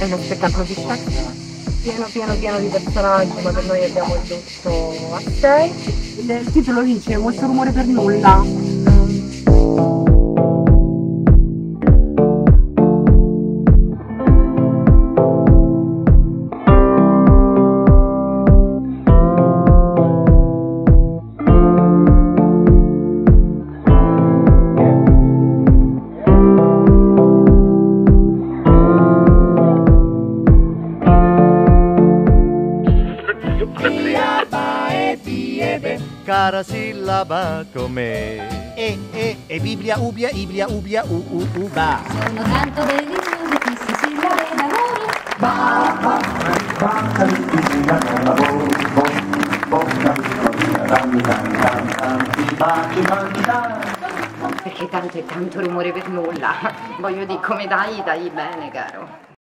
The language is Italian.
Stiamo aspettando di pieno di personaggi, ma per noi abbiamo ridotto a 6. Il titolo dice molto rumore per nulla. Cara sillaba come e Biblia, ubia, iblia, ubia, uba. Sono tanto deliziosi queste sillabe d'amore. Perché tanto rumore per nulla. Voglio dire, come dai bene, caro.